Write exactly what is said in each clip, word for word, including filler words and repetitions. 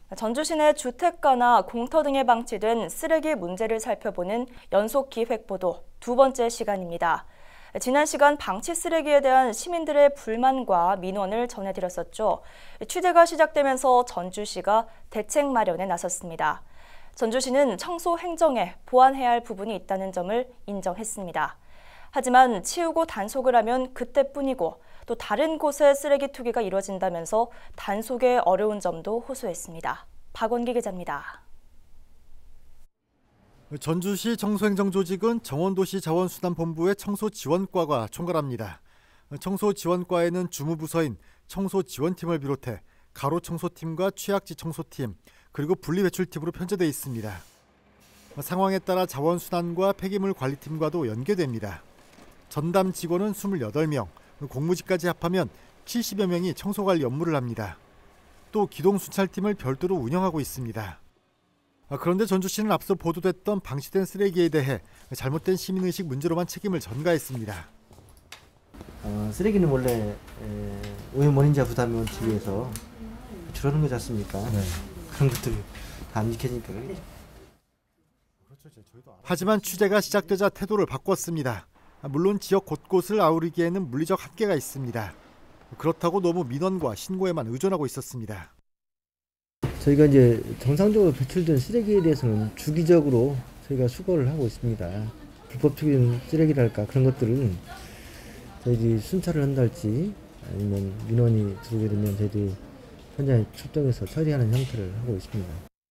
전주시 내 주택가나 공터 등에 방치된 쓰레기 문제를 살펴보는 연속 기획보도 두 번째 시간입니다. 지난 시간 방치 쓰레기에 대한 시민들의 불만과 민원을 전해드렸었죠. 취재가 시작되면서 전주시가 대책 마련에 나섰습니다. 전주시는 청소 행정에 보완해야 할 부분이 있다는 점을 인정했습니다. 하지만 치우고 단속을 하면 그때뿐이고 또 다른 곳에 쓰레기 투기가 이뤄진다면서 단속에 어려운 점도 호소했습니다. 박원기 기자입니다. 전주시 청소행정조직은 정원도시 자원수단본부의 청소지원과가 총괄합니다. 청소지원과에는 주무부서인 청소지원팀을 비롯해 가로청소팀과 취약지 청소팀, 그리고 분리배출팀으로 편제되어 있습니다. 상황에 따라 자원수단과 폐기물 관리팀과도 연계됩니다. 전담 직원은 이십팔 명, 공무직까지 합하면 칠십여 명이 청소관리 업무를 합니다. 또 기동순찰팀을 별도로 운영하고 있습니다. 그런데 전주시는 앞서 보도됐던 방치된 쓰레기에 대해 잘못된 시민의식 문제로만 책임을 전가했습니다. 어, 쓰레기는 원래 에, 오염원인자 부담을 원칙 위해서 줄어드는 거지 않습니까? 네. 그런 것들이 다 안 지켜지니까 그러겠죠. 하지만 취재가 시작되자 태도를 바꿨습니다. 물론 지역 곳곳을 아우르기에는 물리적 한계가 있습니다. 그렇다고 너무 민원과 신고에만 의존하고 있었습니다. 저희가 이제 정상적으로 배출된 쓰레기에 대해서는 주기적으로 저희가 수거를 하고 있습니다. 불법 투기된 쓰레기랄까 그런 것들은 저희들이 순찰을 한달지 아니면 민원이 들어오게 되면 저희들이 현장에 출동해서 처리하는 형태를 하고 있습니다.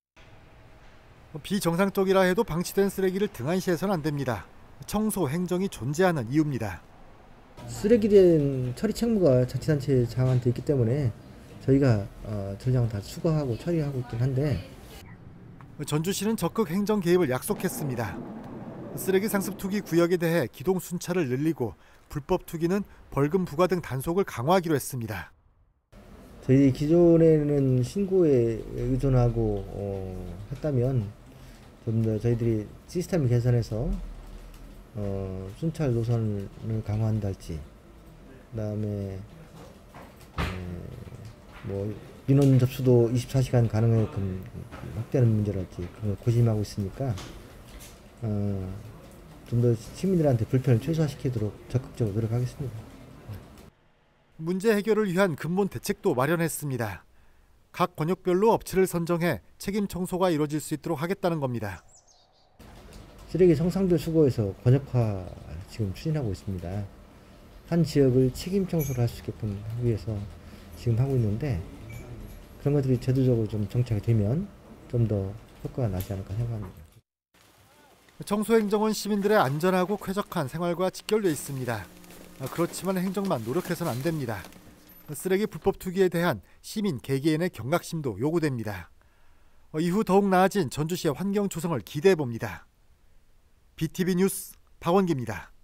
비정상적이라 해도 방치된 쓰레기를 등한시해서는 안 됩니다. 청소 행정이 존재하는 이유입니다. 쓰레기에 대한 처리 책무가 자치단체 장한테 있기 때문에 저희가 어, 전량을 다 수거하고 처리하고 있긴 한데 전주시는 적극 행정 개입을 약속했습니다. 쓰레기 상습 투기 구역에 대해 기동 순찰을 늘리고 불법 투기는 벌금 부과 등 단속을 강화하기로 했습니다. 저희 기존에는 신고에 의존하고 어, 했다면 좀 더 저희들이 시스템을 개선해서 어, 순찰 노선을 강화한달지, 그다음에 뭐 민원 접수도 이십사 시간 가능하게끔 확대하는 문제랄지 그런 걸 고심하고 있으니까 어, 좀 더 시민들한테 불편을 최소화시키도록 적극적으로 노력하겠습니다. 문제 해결을 위한 근본 대책도 마련했습니다. 각 권역별로 업체를 선정해 책임 청소가 이루어질 수 있도록 하겠다는 겁니다. 쓰레기 성상들 수거해서 권역화 지금 추진하고 있습니다. 한 지역을 책임 청소를 할 수 있게끔 하기 위해서 지금 하고 있는데 그런 것들이 제도적으로 좀 정착이 되면 좀 더 효과가 나지 않을까 생각합니다. 청소행정은 시민들의 안전하고 쾌적한 생활과 직결되어 있습니다. 그렇지만 행정만 노력해서는 안 됩니다. 쓰레기 불법 투기에 대한 시민 개개인의 경각심도 요구됩니다. 이후 더욱 나아진 전주시의 환경 조성을 기대해 봅니다. 비티비 뉴스 박원기입니다.